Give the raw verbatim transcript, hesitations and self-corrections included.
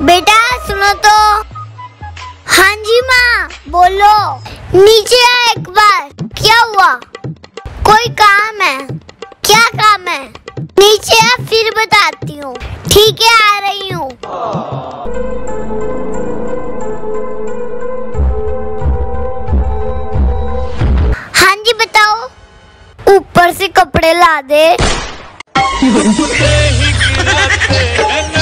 बेटा सुनो तो। हाँ जी माँ बोलो। नीचे आ एक बार। क्या हुआ? कोई काम है? क्या काम है? नीचे आ फिर बताती हूँ। ठीक है आ रही हूँ। हाँ जी बताओ। ऊपर से कपड़े ला दे।